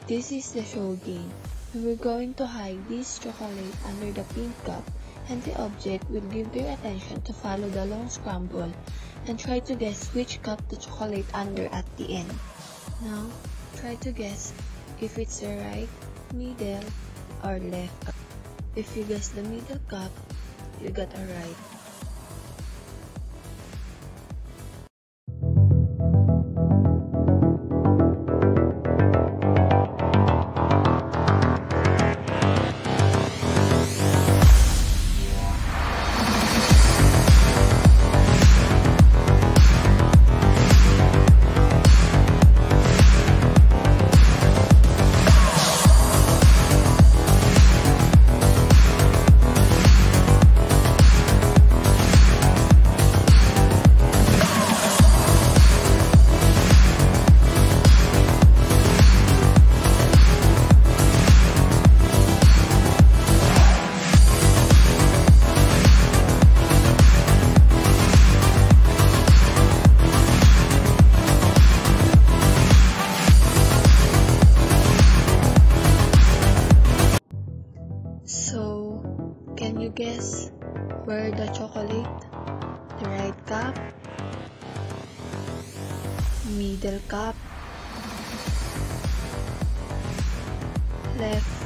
This is the show game. We're going to hide this chocolate under the pink cup, and the object will give their attention to follow the long scramble and try to guess which cup the chocolate under at the end. Now, try to guess if it's the right, middle, or left cup. If you guess the middle cup, you got a right. So, can you guess where the chocolate? The right cup? Middle cup? Left